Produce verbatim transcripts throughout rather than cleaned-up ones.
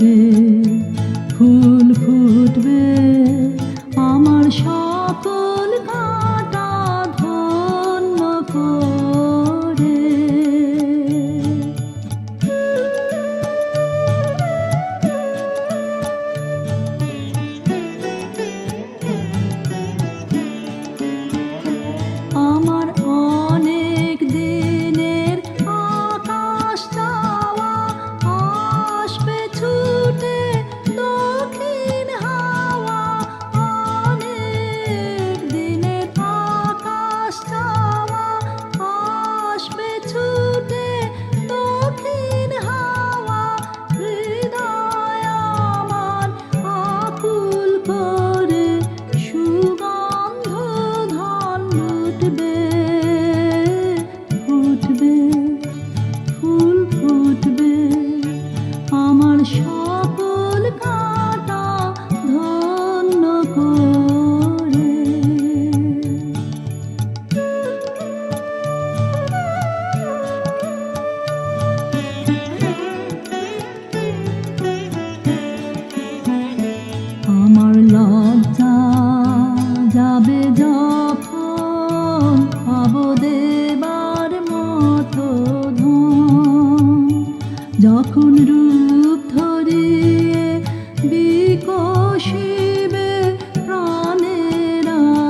ফুটবে ফুল ফুটবে আমার সকল কাঁটা ধন্য করে। আমার অনেক দিনের আকাশ চাওয়া আসবে ছুটে দক্ষিণ হাওয়া। অনেক দিনের আকাশ চাওয়া আসবে ছুটে দক্ষিণ হাওয়া। হৃদয় আমার আকুল করে সুগন্ধ ধন লুটবে ফুটবে ফুল ফুটবে আমার সকল কাঁটা ধন্য করে। আমার লজ্জা যাবে যখন পাবো দেবার মতো ধন। যখন রূপ ধরিয়ে বিকশিবে প্রাণের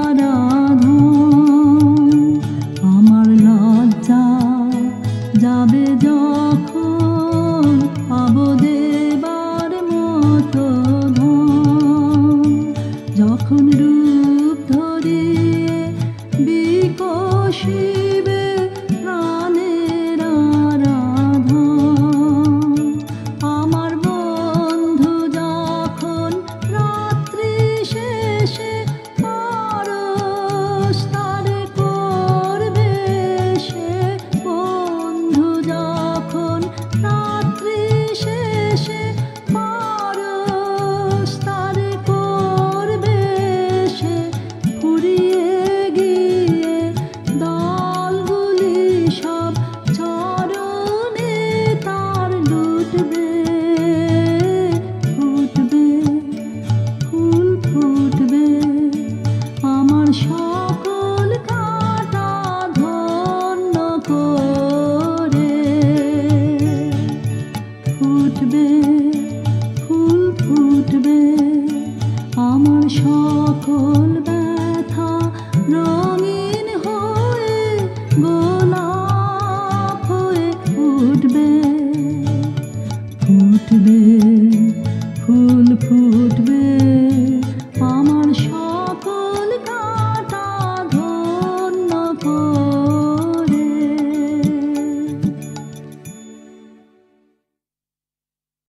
আরাধন। আমার লজ্জা যাবে যখন পাবো দেবার মতো ধন। যখন রূপ ধরিয়ে বিকশিবে প্রাণের আরাধন। আমার বন্ধু যখন রাত্রি শেষে পরশ তারে করবে সে। বন্ধু যখন রাত্রি শেষে পরশ তারে করবে সে। ফুরিয়ে গিয়ে দলগুলি সব চরণে তার লুটবে ফুটবে ফুল ফুটবে আমার সকল কাঁটা ধন্য করে। ফুটবে ফুল ফুটবে আমার সকল ব্যথা রঙিন হয়ে গোলাপ হয়ে ফুটবে ফুটবে ফুল ফুটবে।